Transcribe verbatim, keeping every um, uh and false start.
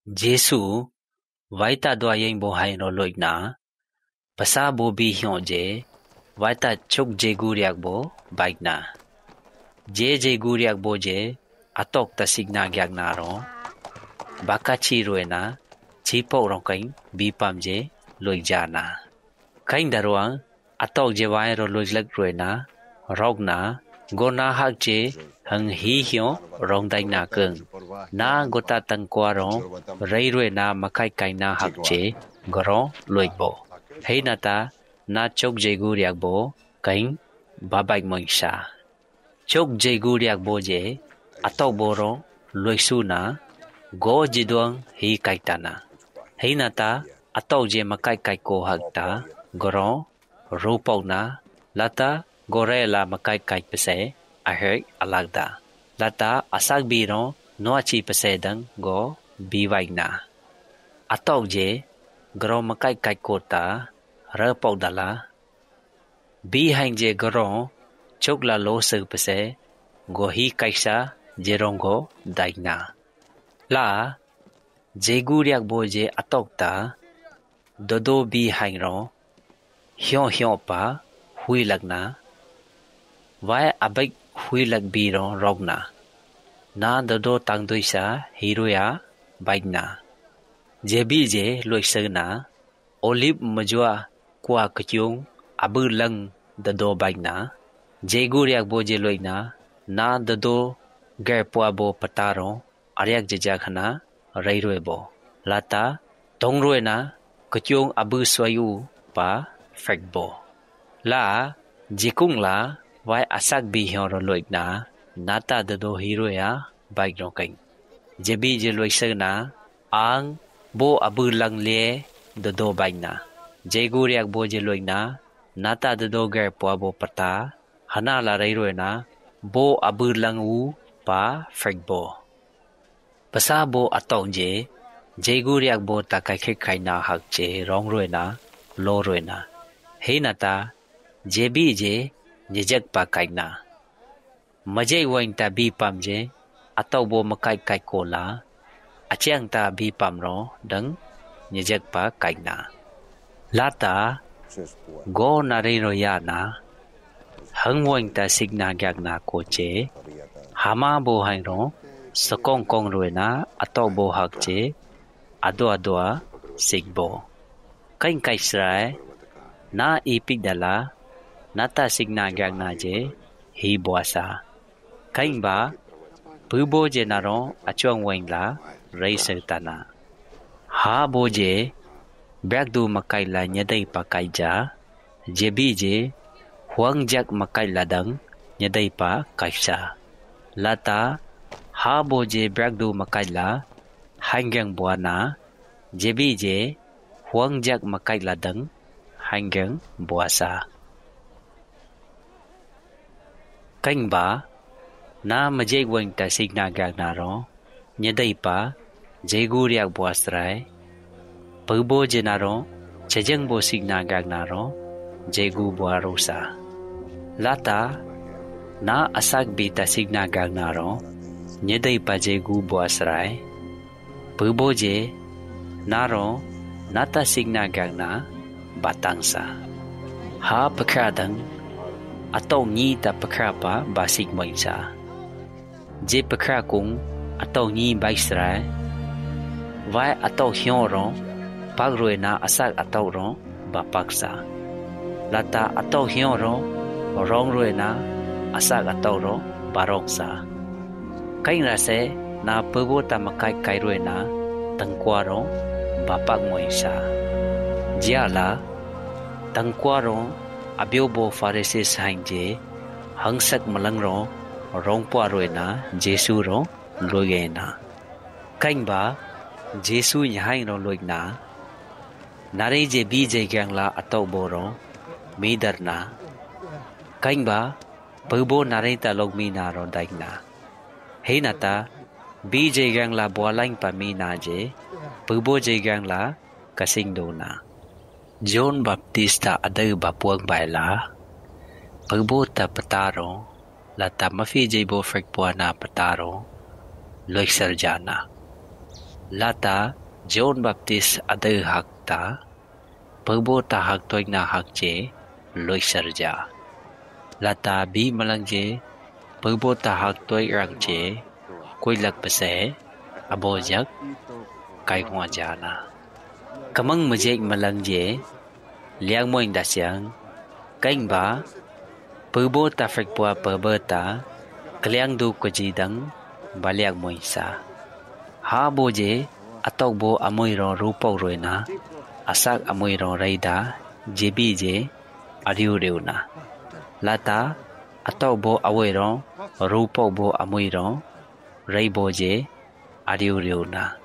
Giêsu vai ta doa yang bo hai ro loik na pasa bo bi hyo je vai ta chok je gu riak bo baik na je je gu riak bo je atok ta signa gyak na ro baka chi roi na chi po rong kain bi pam je loik ja na kain darwang atok je vai ro loik lak roi na rok na go na hak je hang hi hyo rong dai na keng na gota tang kwa ro rei roi na makai kai na hak je goro loik bo hei na ta na chok je gu riak bo kain ba baik moing sha chok je gu riak bo je atok bo ro loik su na go ji doang hi kai ta na hei na ta atok je makai kai ko hak ta goro ro pau na lata gore la makai kai pase a hek alagda lata asak bi ro no chi pase dang go bi vai na atok je goro makai kai ko ta ra pau da la bi hang je goro chok la lo se pase go hi kai sa je rong go dai na la je gu riak bo je atok ta do do bi hang ro hyo hyo pa hui lak na vai abai hui lak bi ro rok na na do do tang doi sa hi ro ya bai na je bi je loi se na olive majwa kwa kachung abu lang do do bai na je gu riak bo je loi na na do do ger pwa bo pataro aryak je ja khana rei roi bo lata tong roi na kachung abu swayu pa fek bo la jikung la vai asak bi hyo ro loik na nata do do hero ya bai ro kain je bi je loi se na ang bo abu lang le do do bai na je gu riak bo je loi na nata do do ger pwa bo pata hana la rei roi na bo abu lang u pa fek bo pasa bo atong je je gu riak bo ta kai khek khai na hak je rong roi na lo roi na hei na ta je bi je je jak pa kai na majai wain ta bi pam je ataw bo makai kai ko la achang ta bi pam ro dang je jak pa kai na lata go na re ro ya na hang wain ta signa gyak na ko che hama bo hain ro sakong kong roi na ataw bo hak che ado ado sig bo kain kai srai na ipik dala nata signa gyak na je hi boasa kain ba bu bo je na ro achong wain la rei se ta na ha bo je byak du makai la nyadai pa kai ja je bi je huang jak makai la dang nyadai pa kai sa lata ha bo je byak du makai la hangyang bua na je bi je huang jak makai la dang hangyang buasa kain ba na majai wain ta signa gyak na ro nyadai pa je gu riak buasrai pu bo je na ro chejang bo signa gyak na ro je gu bua ro sa lata na asak bi ta signa gyak na ro nyadai pa je gu buasrai pu bo je na ro nata signa gyak na batang sa ha pakradang ataw ni ta pakra pa basik moin sa je pakra kung ataw ni baisra vai ataw hyo ro pag roi na asak ataw ro ba paksa lata ataw hyo ro rong roi na asak ataw ro barok sa kain ra se na pebo ta makai kai roi na tangkwa ro ba pak moin sa jia la tangkwa ro abyo bo pharisees hain je hangsak malang ro rong pwa roi na jesu ro loye na kain ba jesu nyahai ro loik na nare je bi je gyang la ataw bo ro mi dar na kain ba pbo nare ta log mi na ro dai na hei na ta bi je gyang la bwa lain pa mi na je pbo je gyang la kasing do na John Baptista adai bapuang baila pagbo ta pataro la ta mafi jay bo frek po na pataro loik sarjana Lata John Baptist adu hak ta Pagbo ta hak toy na hak je loy sarja. Lata bi malang je Pagbo ta hak toy rang je Koy lak pase abo jak kai ngwa jana. Kamang majek malang je liang moing da siang kaing ba Pagbo ta frekpua pagbo ta kliang du ko jidang baliak moing sa. Ha bo je atok bo amoy ro rupok roy na asak amoy ro raida jebi je ariu reu na. Lata atok bo awoy ro rupok bo amoy ro ray bo je ariu reu na.